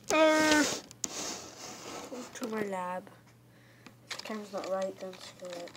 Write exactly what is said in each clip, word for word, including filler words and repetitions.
Uh, to my lab. If the camera's not right, then screw it.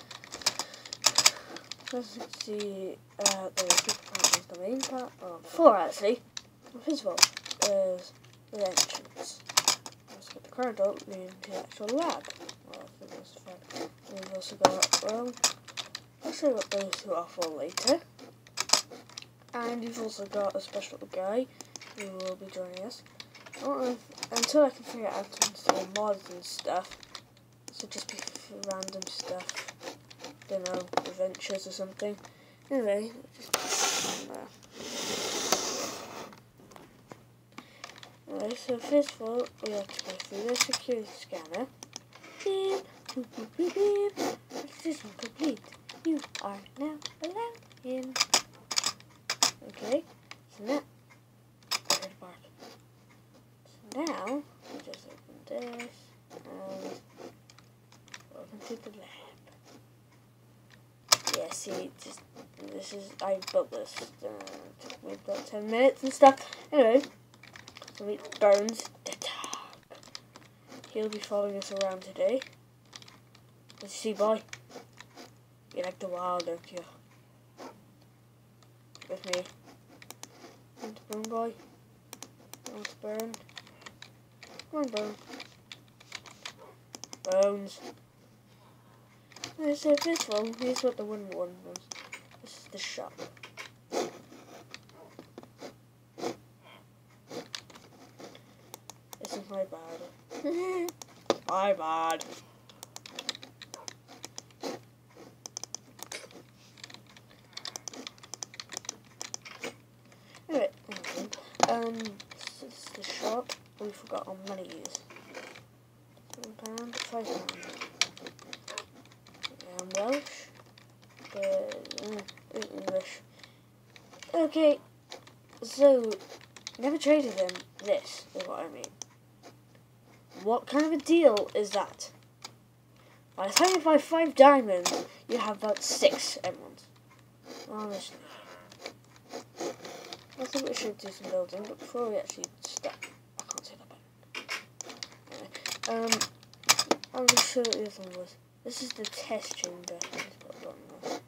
As you can see, uh, the secret part is the main part. Oh, four actually. Well, first of all, is the entrance. Let's get the corridor leading to the actual lab. Well, for the most part. And we've also got, well, I'll show you what those two are for later. And you've also got a special guy who will be joining us. I don't know if, until I can figure out to install mods and stuff. So just be random stuff. Don't know, adventures or something. Anyway, just uh, Alright, so first of all, we have to go through the security scanner. Beep, boop, boop, beep, beep. Registration complete. You are now allowed in. Okay, so now, good part. So now, we just open this, and welcome to the lab. Yeah, see, just, this is, I built this, uh, took me about ten minutes and stuff. Anyway, so meet Bones the Dog. He'll be following us around today. Let's see, boy. You like the wild, don't you? With me. Want to burn, boy? Want to burn? Come on, Bones. Bones. So this one, here's what the one one was. This is the shop. This is my bad. My bad. Anyway, um, this is the shop. We forgot our money is. Seven pound, five pound. And Welsh, but uh, English. Okay, so never traded him. This is what I mean. What kind of a deal is that? By the time you buy five diamonds, you have about six emeralds. Honestly. I think we should do some building, but before we actually start, I can't say that bad. Anyway, um, I'm going to show you what the other one was. This is the test chamber. Let's put it on there.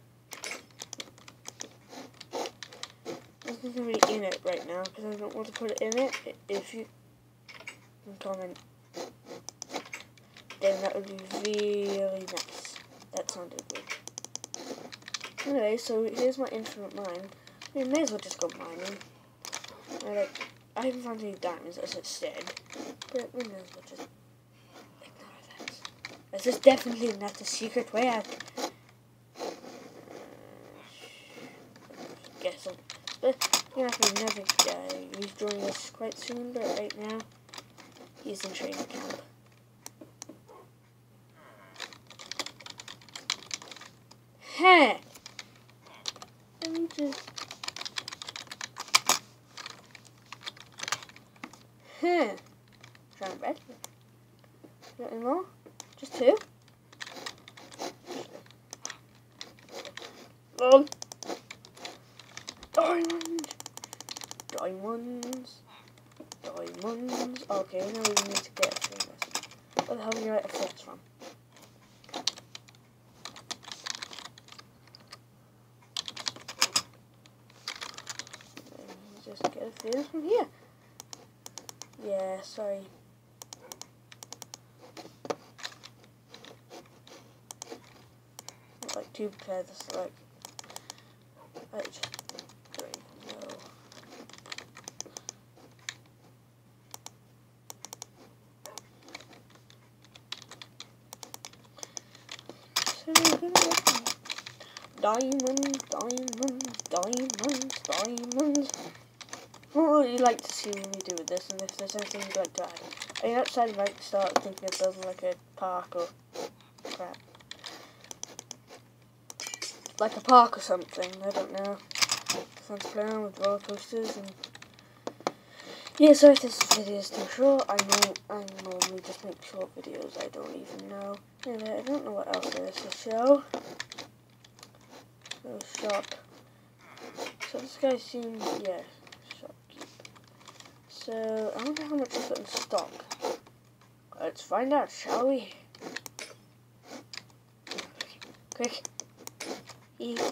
There's nothing really in it right now because I don't want to put it in it. If you can comment, then that would be really nice. That sounded good. Anyway, so here's my infinite mine. We may as well just go mining. I, like, I haven't found any diamonds as it said, but we may as well just ignore that. This is definitely not the secret way out. Guess so. But you have another guy. He's joining us quite soon, but right now he's in training camp. Huh. Let me just. Huh. Trying red. Got any more? Just two? Um. Diamonds! Diamonds! Diamonds! Okay, now we need to get through this. Where the hell do you get a flex from? Just get a few from here. Yeah, sorry. Not like two pairs, like I just don't even know. So we're gonna get diamonds, diamonds, diamonds, diamonds. What would you like to see me do with this, and if there's anything you'd like to add? I mean, outside of like start thinking of building like a park or crap. Like a park or something, I don't know. Sounds play around with roller coasters and yeah, sorry if this video is too short. I know I normally just make short videos, I don't even know. Anyway, I don't know what else there is to show. So shop. So this guy seems, yeah, shopkeep. So, I wonder how much I've got in stock. Let's find out, shall we? Quick. Eat.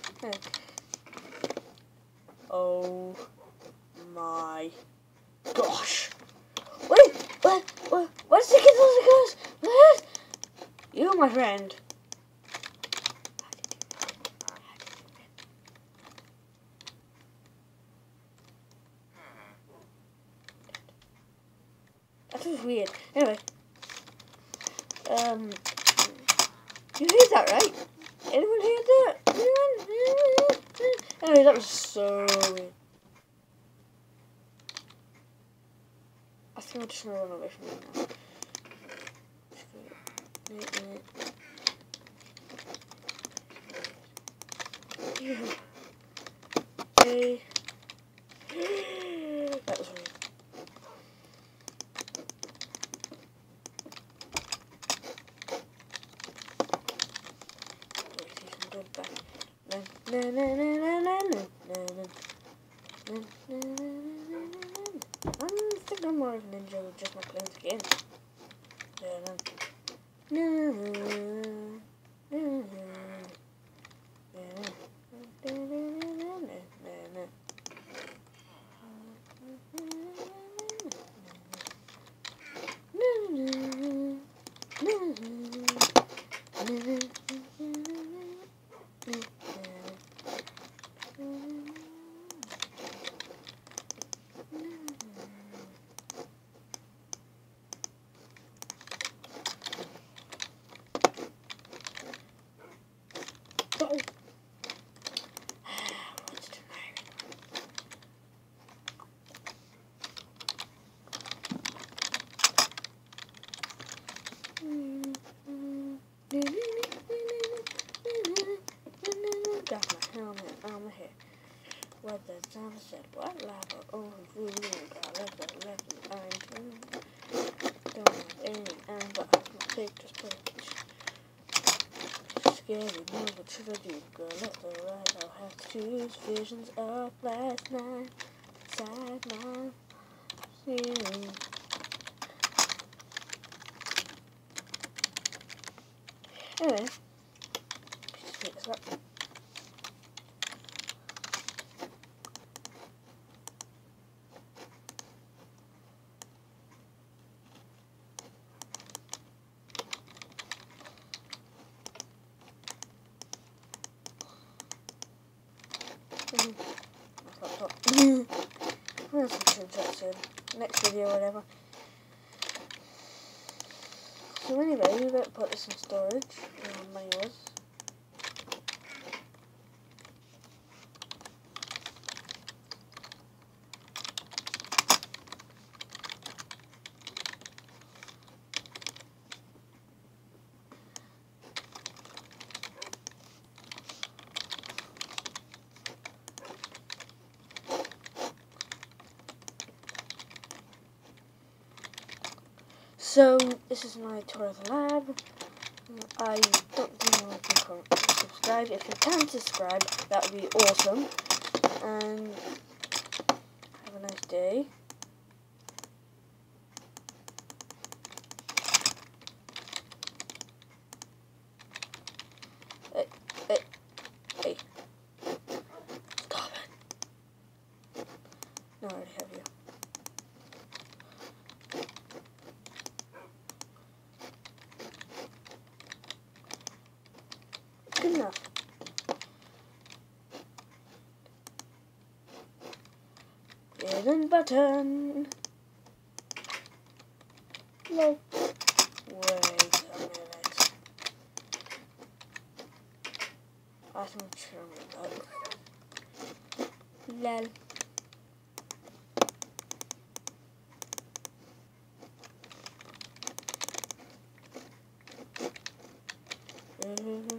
Oh my gosh. Wait, what, what, what's the kid those guys? What? You, my friend. That was weird. Anyway. Um, you heard that, right? Anyone hear that? Anyone? Anyway, that was so weird. I think I'm just gonna run away from it now. Okay. That was weird. Na, na, na, na, na, na, na. I think I'm more of a ninja with just my plain skin. Got my helmet on my head. What the time said, what lava over blue, got left the left and iron. Don't have any iron, but I can take this place. Scary, no, what should I do? Go left or right, I'll have to choose. Visions of last night, inside my ceiling. Anyway, just pick this up. We'll change that soon. Next video or whatever. So anyway, we better put this in storage. Um, money was. So, this is my tour of the lab. I don't think you can subscribe. If you can subscribe, that would be awesome. And have a nice day. Hey, hey, hey. Stop it. No, I already have you. Good enough. Hidden button. No. Wait a minute. I think I'm sure Lol. Mm-hmm.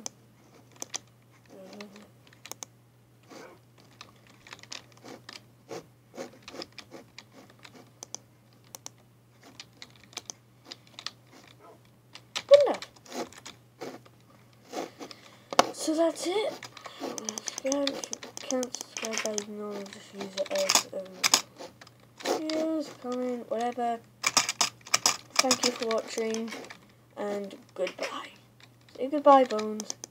So that's it. Subscribe if you can't subscribe, I normally just use it as um, videos, comment, whatever. Thank you for watching, and goodbye. Say goodbye, Bones.